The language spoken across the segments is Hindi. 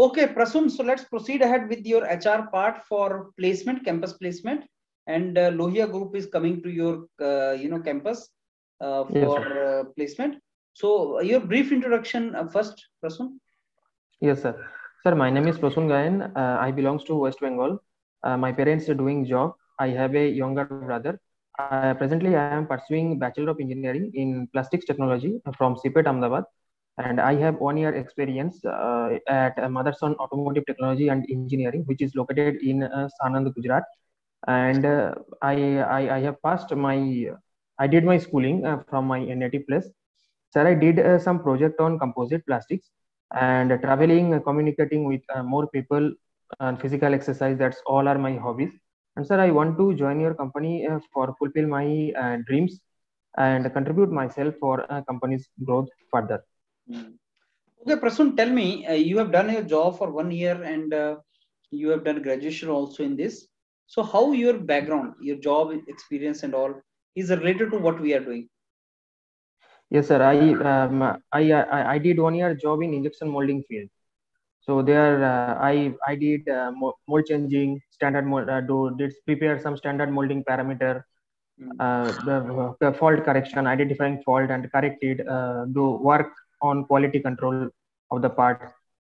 Okay, Prasun, so let's proceed ahead with your HR part for placement, campus placement, and Lohia Group is coming to your, campus Yes, for sir. placement. So your brief introduction first, Prasun. Yes, sir. Sir, my name is Prasun Gayan. I belongs to West Bengal. My parents are doing job. I have a younger brother. Presently, I am pursuing Bachelor of Engineering in Plastics Technology from CPET Ahmedabad, and I have 1 year experience at Motherson Automotive Technology and Engineering, which is located in Sanand, Gujarat. And I have passed my I did my schooling from my native place. Sir, I did some project on composite plastics and traveling, communicating with more people and physical exercise. That's all are my hobbies. And sir, I want to join your company for fulfill my dreams and contribute myself for company's growth further. Hmm. Okay, Prasun, tell me, you have done your job for 1 year and you have done graduation also in this. So how your background, your job experience and all is related to what we are doing? Yes, sir. I did 1 year job in injection molding field. So there, I did mold changing, standard mold, did prepare some standard molding parameter, Hmm. the fault correction, identifying fault and correct it, do work on quality control of the part,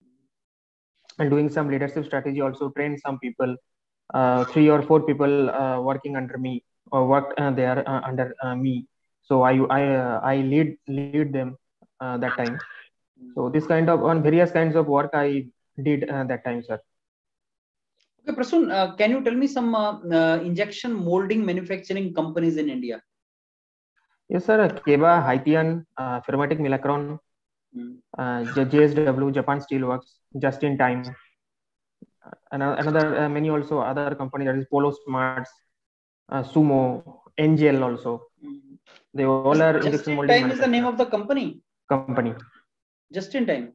and doing some leadership strategy. Also train some people, 3 or 4 people working under me or worked there under me. So I lead them that time. So this kind of on various kinds of work I did that time, sir. Okay, Prasun, can you tell me some injection molding manufacturing companies in India? Yes, sir. Keba, Hytian, Firmatic Milacron, Hmm. JSW, Japan Steelworks, Just in Time, and another many also other company, that is Polo Smarts, Sumo, NGL also. Hmm. They all are injection Just in molding time is the manufacturer name of the company. company. Just in time.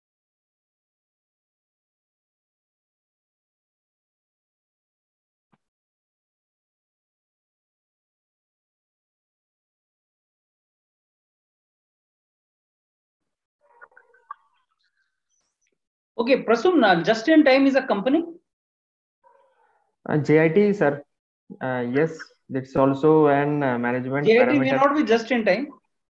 Okay, Prasun, just in time is a company. JIT, sir. Yes, it's also an management JIT may parameter. not be just in time.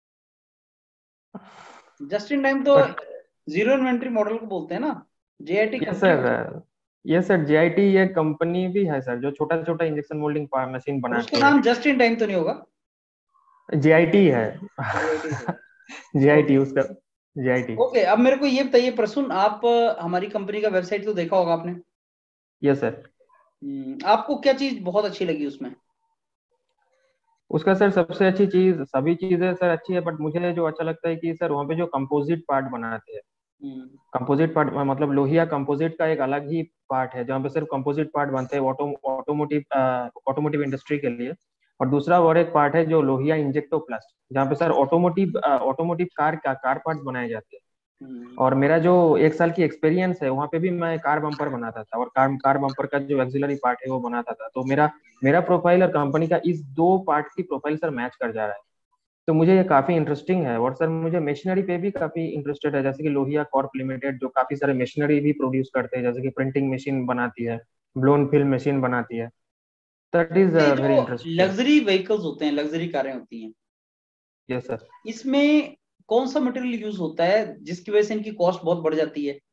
Just in time तो But जीरो इन्वेंट्री मॉडल को बोलते हैं ना. JIT yes, कंपनी हो sir. यस सर, JIT ये कंपनी भी है सर, जो छोटा छोटा इंजेक्शन मोल्डिंग मशीन और उसका बनाती है. नाम जस्ट इन टाइम तो नहीं होगा. JIT है. JIT है. JIT okay. उसका JIT. ओके, अब मेरे को ये बताइए प्रसून, आप हमारी कंपनी का वेबसाइट तो देखा होगा आपने. Yes sir. आपको क्या चीज बहुत अच्छी लगी उसमें? उसका सर सबसे अच्छी चीज, सभी चीजें सर अच्छी है, बट मुझे जो अच्छा लगता है कि सर वहाँ पे जो कंपोजिट पार्ट बनाते हैं, हम्म. कंपोजिट पार्ट मतलब लोहिया कंपोजिट का एक अलग ही पार्ट है, जहाँ पे सिर्फ कंपोजिट पार्ट बनते हैं ऑटोमोटिव इंडस्ट्री के लिए. और दूसरा और एक पार्ट है जो लोहिया इंजेक्टोप्लास्ट, जहाँ पे सर ऑटोमोटिव कार पार्ट्स बनाए जाते हैं. हम्म. और मेरा जो 1 साल की एक्सपीरियंस है वहाँ पे भी मैं कार बम्पर बनाता था, और कार बम्पर का जो एक्सिलरी पार्ट है वो बनाता था. तो मेरा मेरा प्रोफाइल और कंपनी का इस दो पार्ट की प्रोफाइल सर मैच कर जा रहा है. तो मुझे ये काफी इंटरेस्टिंग है. और सर मुझे मशीनरी पे भी काफी इंटरेस्टेड है, जैसे कि लोहिया कॉर्प लिमिटेड जो काफी सारे मशीनरी भी प्रोड्यूस करते हैं, जैसे कि प्रिंटिंग मशीन बनाती है, ब्लोन फिल्म मशीन बनाती है. दैट इज ये वेरी जो इंटरेस्टिंग. लग्जरी व्हीकल्स होते हैं, लग्जरी कारें होती हैं, यस सर. इसमें कौन सा मटेरियल यूज होता है जिसकी वजह से इनकी कॉस्ट बहुत बढ़ जाती है?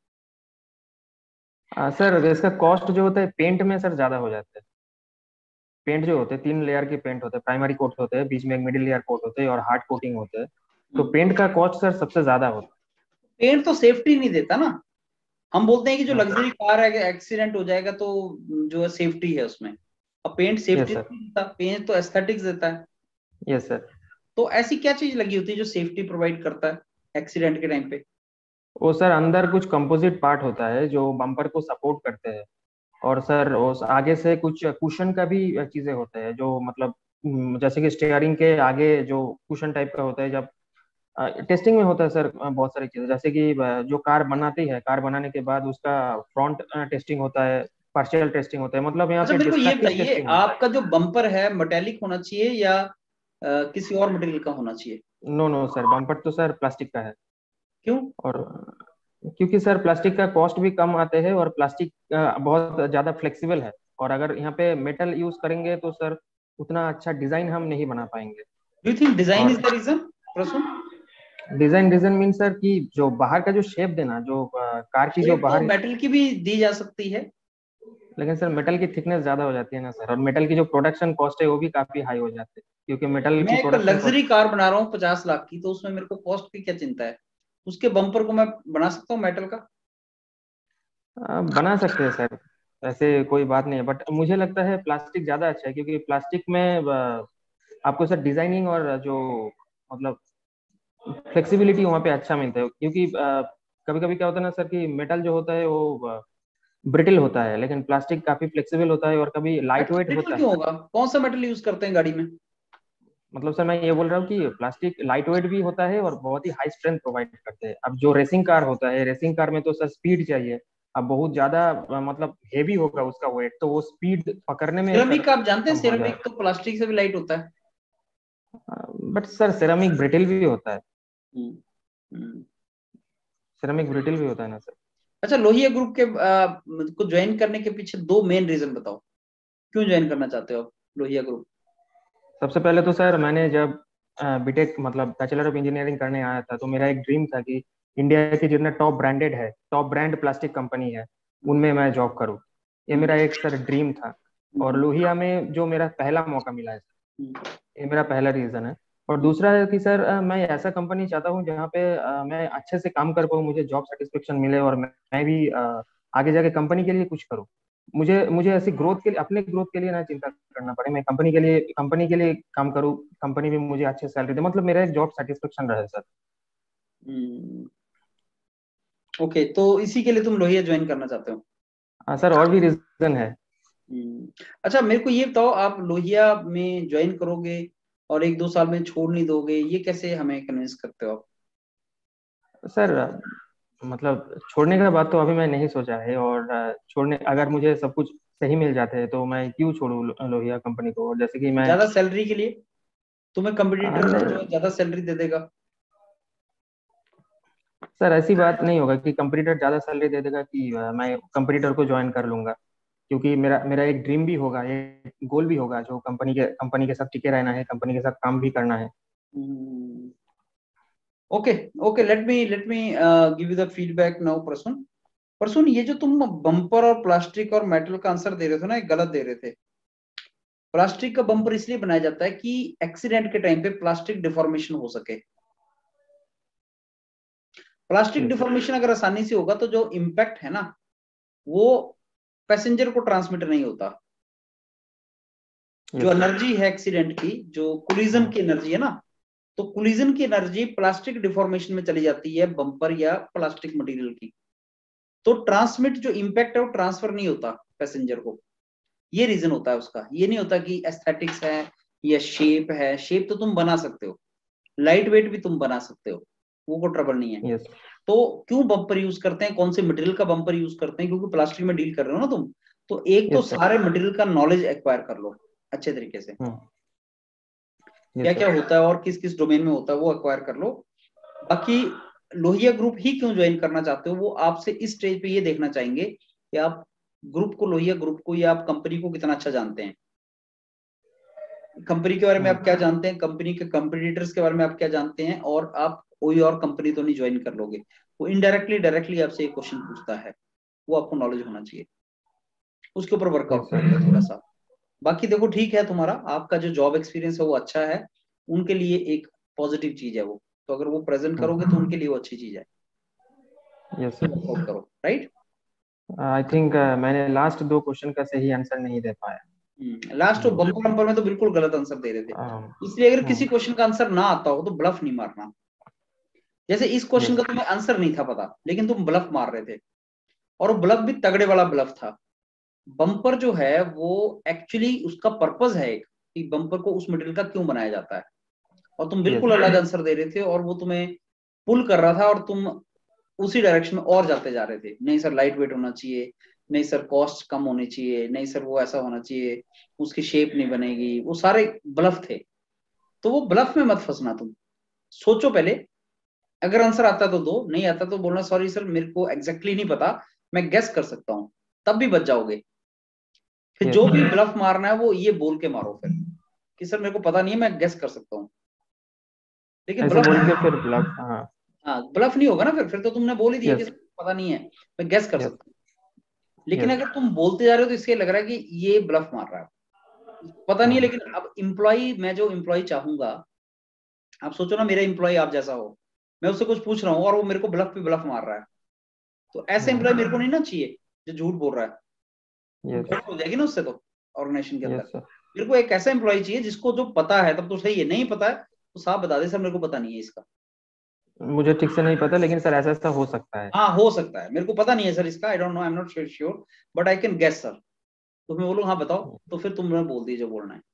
सर इसका कॉस्ट जो होता है पेंट में सर ज्यादा हो जाता है. पेंट जो होते हैं 3 लेयर के पेंट होते हैं, प्राइमरी कोट होते हैं, बीच में एक मिडिल लेयर कोट होते हैं और हार्ड कोटिंग होते हैं. तो पेंट का कॉस्ट सर सबसे ज्यादा होता पेंट तो सेफ्टी नहीं देता ना. हम बोलते हैं कि जो है. लग्जरी कार है, एक्सीडेंट हो जाएगा तो जो है सेफ्टी है उसमें. अब पेंट यस सेफ्टी सर. नहीं देता, पेंट तो एस्थेटिक्स देता है. Yes sir. तो ऐसी क्या चीज लगी होती है जो सेफ्टी प्रोवाइड करता है एक्सीडेंट के टाइम पे? वो सर अंदर कुछ कंपोजिट पार्ट होता है जो बम्पर को सपोर्ट करते हैं. और सर उस आगे से कुछ कुशन का भी चीजें होते हैं, जो मतलब जैसे कि स्टीयरिंग के आगे जो कुशन टाइप का होता है, जब टेस्टिंग में होता है सर बहुत सारी चीजें, जैसे कि जो कार बनाती है, कार बनाने के बाद उसका फ्रंट टेस्टिंग होता है, पार्शियल टेस्टिंग होता है, मतलब यहाँ अच्छा, पे मेरे को ये डिस्ट्रक्टिव बताइए, टेस्टिंग होता है. आपका जो बम्पर है मेटेलिक होना चाहिए या किसी और मटेरियल का होना चाहिए? नो नो सर, बम्पर तो सर प्लास्टिक का है. क्यों? और क्योंकि सर प्लास्टिक का कॉस्ट भी कम आते हैं और प्लास्टिक बहुत ज्यादा फ्लेक्सिबल है। और अगर यहाँ पे मेटल यूज करेंगे तो सर उतना अच्छा डिजाइन हम नहीं बना पाएंगे। Do you think design is और the reason, Prasoon? Design design mean sir कि जो बाहर का जो शेप देना, जो कार की जो शेप तो बाहर, मेटल की भी दी जा सकती है। लेकिन सर मेटल की थिकनेस ज्यादा हो जाती है ना सर, और मेटल की जो प्रोडक्शन कॉस्ट है वो भी काफी हाई हो जाती है, क्योंकि मेटल मैं की एक प्रोडक्शन लग्जरी कार बना रहा हूँ 50 लाख की, तो उसमें मेरे को कॉस्ट की क्या चिंता है? उसके बम्पर को मैं बना सकता हूँ मेटल का। बना सकते हैं सर, ऐसे कोई बात नहीं है। बट मुझे लगता है प्लास्टिक ज्यादा अच्छा है, क्योंकि प्लास्टिक में आपको सर डिजाइनिंग और जो मतलब फ्लेक्सिबिलिटी वहाँ पे अच्छा मिलता है। क्योंकि कभी कभी क्या होता है ना सर कि मेटल जो होता है वो ब्रिटिल होता है, लेकिन प्लास्टिक काफी फ्लेक्सिबल होता है और कभी लाइट वेट ब्रिटल होता क्यों है। होगा? कौन सा मेटल यूज करते हैं गाड़ी में? मतलब सर मैं ये बोल रहा हूँ कि प्लास्टिक लाइट वेट भी होता है और बहुत ही हाई स्ट्रेंथ प्रोवाइड करते हैं। अब जो रेसिंग कार होता है, रेसिंग कार में तो सर स्पीड चाहिए। अब बहुत ज्यादा मतलब हेवी होगा उसका वेट, तो वो स्पीड पकड़ने में सर सिरेमिक आप जानते हैं, कम हो सिरेमिक जाएगा। तो प्लास्टिक से भी लाइट होता है। बट सर सिरेमिक ब्रिटिल भी होता है। हम्म, हम्म। सिरेमिक ब्रिटिल भी होता है ना सर। अच्छा, लोहिया ग्रुप के को ज्वाइन करने के पीछे दो मेन रीजन बताओ, क्यों ज्वाइन करना चाहते हो आप लोहिया ग्रुप? सबसे पहले तो सर मैंने जब बीटेक मतलब बैचलर ऑफ इंजीनियरिंग करने आया था, तो मेरा एक ड्रीम था कि इंडिया के जितने टॉप ब्रांडेड है, टॉप ब्रांड प्लास्टिक कंपनी है, हम्म, उनमें मैं जॉब करूँ। ये हम्म, मेरा एक सर ड्रीम था। और हम्म, लोहिया में जो मेरा पहला मौका मिला है, हम्म, ये मेरा पहला रीजन है। और हम्म, दूसरा है कि सर मैं ऐसा कंपनी चाहता हूँ जहाँ पे मैं अच्छे से काम कर पाऊँ, मुझे जॉब सेटिस्फेक्शन मिले, और मैं भी आगे जाके कंपनी के लिए कुछ करूँ। मुझे मुझे ऐसी ग्रोथ के लिए, अपने ग्रोथ के लिए ना चिंता करना पड़े, मैं कंपनी के लिए काम करूँ, कंपनी भी मुझे अच्छे सैलरी दे, मतलब मेरा एक जॉब सेटिस्फेक्शन रहे सर। हम्म। ओके, तो इसी के लिए तुम लोहिया ज्वाइन करना चाहते हो? हाँ सर, और भी रीजन है। अच्छा, मेरे को ये बताओ, आप लोहिया में ज्वाइन करोगे और 1-2 साल में छोड़ नहीं दोगे, ये कैसे हमें कन्विंस करते हो आप? सर मतलब छोड़ने का बात तो अभी मैं नहीं सोचा है, और छोड़ने अगर मुझे सब कुछ सही मिल जाते हैं तो मैं क्यों छोड़ूं लोहिया कंपनी को। और जैसे कि मैं ज्यादा सैलरी के लिए? तुम्हें कंपटीटर जो नहीं है ज्यादा सैलरी दे देगा। सर, ऐसी बात नहीं होगा कि कंपटीटर ज्यादा सैलरी दे देगा कि मैं कंपटीटर को ज्वाइन कर लूंगा। क्योंकि मेरा मेरा एक ड्रीम भी होगा, एक गोल भी होगा, जो कंपनी के साथ टिके रहना है, कंपनी के साथ काम भी करना है। Okay, okay, let me give you the feedback now, Prasoon. Prasoon, ये जो तुम बम्पर और प्लास्टिक और मेटल का आंसर दे रहे थे ना, ये गलत दे रहे थे। प्लास्टिक का बम्पर इसलिए बनाया जाता है कि एक्सीडेंट के टाइम पे प्लास्टिक डिफॉर्मेशन हो सके। Plastic yes sir. डिफॉर्मेशन अगर आसानी से होगा तो जो इम्पैक्ट है ना, वो पैसेंजर को ट्रांसमिट नहीं होता। जो यस सर। एनर्जी है एक्सीडेंट की, जो कोलिजन की एनर्जी है ना, तो कोलिजन की एनर्जी प्लास्टिक डिफॉर्मेशन में चली जाती है बम्पर या प्लास्टिक मटेरियल की। तो ट्रांसमिट जो इम्पैक्ट है वो ट्रांसफर नहीं होता पैसेंजर को। ये रीजन होता है उसका। ये नहीं होता कि एस्थेटिक्स है या शेप है। शेप तो तुम बना सकते हो, लाइट वेट भी तुम बना सकते हो, वो को ट्रबल नहीं है। यस। तो क्यों बम्पर यूज करते हैं, कौन से मटेरियल का बम्पर यूज करते हैं? क्योंकि प्लास्टिक में डील कर रहे हो ना तुम। तो एक तो यस सर। सारे मटेरियल का नॉलेज एक्वायर कर लो अच्छे तरीके से, हम्म। क्या यस क्या सर। होता है और किस किस डोमेन में होता है वो एक्वायर कर लो। बाकी लोहिया ग्रुप ही क्यों ज्वाइन करना चाहते हो, वो आपसे इस स्टेज पे ये देखना चाहेंगे कि आप ग्रुप को, लोहिया ग्रुप को या आप कंपनी को कितना अच्छा जानते हैं। कंपनी के बारे में आप क्या जानते हैं, कंपनी के कंपटीटर्स के बारे में आप क्या जानते हैं, और आप कोई और कंपनी तो नहीं ज्वाइन कर लोगे। वो इनडायरेक्टली डायरेक्टली आपसे एक क्वेश्चन पूछता है, वो आपको नॉलेज होना चाहिए। उसके ऊपर यस वर्कआउट सर। करिए थोड़ा सा। बाकी देखो, ठीक है, तुम्हारा आपका जो जॉब एक्सपीरियंस है वो अच्छा है, उनके लिए एक पॉजिटिव चीज है वो। तो अगर वो प्रेजेंट करोगे तो उनके लिए वो अच्छी चीज है। Yes sir. वर्कआउट करो, राइट। आई थिंक मैंने लास्ट दो क्वेश्चन का सही आंसर नहीं दे पाया। लास्ट जो बम्पर नंबर में तो बिल्कुल गलत आंसर दे रहे थे। um, इसलिए अगर किसी हम्म। क्वेश्चन का आंसर ना आता हो तो ब्लफ नहीं मारना। जैसे इस क्वेश्चन यस। का तुम्हें आंसर नहीं था पता, लेकिन तुम ब्लफ मार रहे थे, और वो ब्लफ भी तगड़े वाला ब्लफ था। बम्पर जो है वो एक्चुअली उसका पर्पस है एक, कि बम्पर को उस मटेरियल का क्यों बनाया जाता है, और तुम यस। बिल्कुल अलग आंसर दे रहे थे, और वो तुम्हें पुल कर रहा था, और तुम उसी डायरेक्शन में और जाते जा रहे थे। नहीं सर, लाइट वेट होना चाहिए, नहीं सर कॉस्ट कम होनी चाहिए, नहीं सर वो ऐसा होना चाहिए, उसकी शेप नहीं बनेगी। वो सारे ब्लफ थे। तो वो ब्लफ में मत फंसना तुम। सोचो पहले अगर आंसर आता तो दो, नहीं आता तो बोलना सॉरी सर मेरे को एग्जैक्टली नहीं पता, मैं गेस कर सकता हूँ, तब भी बच जाओगे। फिर जो भी ब्लफ मारना है वो ये बोल के मारो फिर कि सर मेरे को पता नहीं है, मैं गेस कर सकता हूँ। लेकिन ऐसे ब्लफ, बोल के फिर ब्लफ। हाँ। हाँ ब्लफ नहीं होगा ना, फिर तो तुमने बोल ही दिया कि यस। सर पता नहीं है, मैं गेस कर यस। सकता हूँ। लेकिन यस। अगर तुम बोलते जा रहे हो तो इसके लग रहा है कि ये ब्लफ मार रहा है, पता नहीं है। लेकिन अब इम्प्लॉय, मैं जो इम्प्लॉय चाहूंगा, आप सोचो ना मेरा इम्प्लॉय आप जैसा हो, मैं उससे कुछ पूछ रहा हूँ और वो मेरे को ब्लफ पे ब्लफ मार रहा है, तो ऐसे एम्प्लॉय मेरे को नहीं ना चाहिए जो झूठ बोल रहा है। यस। गड़बड़ हो जाएगी ना उससे तो ऑर्गेनाइजेशन के अंदर। Yes sir. मेरे को एक ऐसा एम्प्लॉय चाहिए जिसको जो पता है तब तो सही है, नहीं पता है तो साफ बता दे सर मेरे को पता नहीं है इसका। मुझे ठीक से नहीं पता, लेकिन सर ऐसा ऐसा हो सकता है। हाँ हो सकता है, मेरे को पता नहीं है सर इसका, I don't know, I am not sure, but I can guess sir. तो मैं बोलूँ हाँ बताओ, तो फिर तुमने बोल दिए जो बोलना है।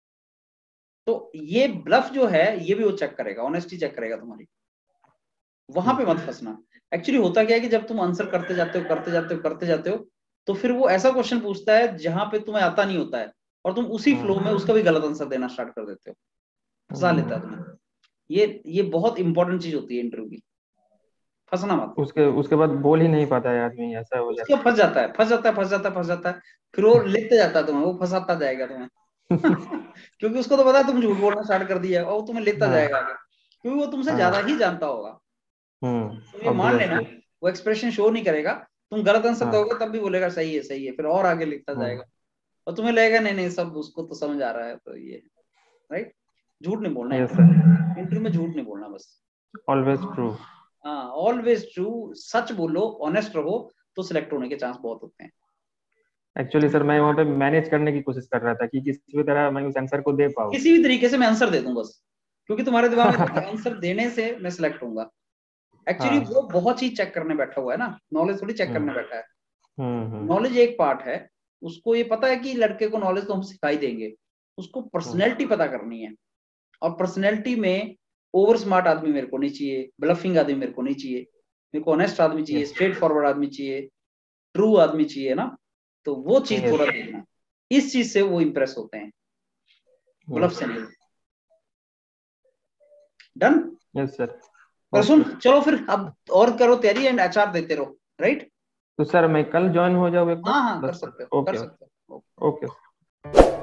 तो ये ब्लफ जो है ये भी वो चेक करेगा, ऑनेस्टी चेक करेगा तुम्हारी, वहां पे मत फंसना। एक्चुअली होता क्या है कि जब तुम आंसर करते जाते हो करते जाते हो करते जाते हो, तो फिर वो ऐसा क्वेश्चन पूछता है जहां पे तुम्हें आता नहीं होता है, और तुम उसी फ्लो में उसका भी गलत आंसर देना स्टार्ट कर देते हो, फंसा लेता है तुम्हें। ये बहुत इंपॉर्टेंट चीज होती है इंटरव्यू की, फंसना मत। उसके उसके बाद बोल ही नहीं पाता है आदमी, ऐसा हो उसके जाता फंस जाता है, फंस जाता है, फंस जाता है, फंस जाता है, फिर वो लिखते जाता है तुम्हें, वो फंसाता जाएगा तुम्हें। है। क्योंकि उसको तो पता है तुम झूठ बोलना स्टार्ट कर दिया है, और वो तुम्हें लेता हाँ। जाएगा आगे, क्योंकि वो तुमसे ज्यादा हाँ। ही जानता होगा। तुम ये मान लेना, ऑब्वियसली। वो एक्सप्रेशन शो नहीं करेगा, तुम गलत आंसर हाँ। दोगे तब भी बोलेगा सही है सही है, फिर और आगे लिखता हम्म। जाएगा, और तुम्हें लगेगा नहीं नहीं सब उसको तो समझ आ रहा है, तो ये राइट। झूठ नहीं बोलना यस इंटरव्यू सर। में, इंटरव्यू में झूठ नहीं बोलना बस। Always true. हाँ ऑलवेज ट्रू, सच बोलो, ऑनेस्ट रहो, तो सिलेक्ट होने के चांस बहुत होते हैं। एक्चुअली सर मैं वहाँ पे मैनेज करने की कोशिश कर रहा था कि किसी भी तरह मैं उस आंसर को दे पाऊँ। किसी भी तरीके से मैं आंसर दे दूं बस, क्योंकि तुम्हारे दिमाग में था कि आंसर देने से मैं सिलेक्ट होऊंगा। एक्चुअली हाँ। वो बहुत चीज चेक करने बैठा हुआ है ना, नॉलेज थोड़ी चेक करने हम्म। बैठा है। हम्म। नॉलेज एक पार्ट है, उसको ये पता है कि लड़के को नॉलेज तो हम सिखाई देंगे, उसको हम्म। पर्सनैलिटी पता करनी है। और पर्सनैलिटी में ओवर स्मार्ट आदमी मेरे को नहीं चाहिए, ब्लफिंग आदमी मेरे को नहीं चाहिए, मेरे को ऑनेस्ट आदमी चाहिए, यस। स्ट्रेट फॉरवर्ड आदमी चाहिए, ट्रू आदमी चाहिए ना। तो वो चीज यस। थोड़ा देखना, इस चीज से वो इंप्रेस होते हैं, ब्लफ यस। से नहीं। डन। Yes sir. पर सुन ओके। चलो फिर अब और करो तैयारी, एंड एचआर देते रहो, राइट। तो सर मैं कल ज्वाइन हो जाऊँ एक बार, हाँ हाँ कर 10 सकते हो, मिनट। कर ओके। सकते हो। ओके।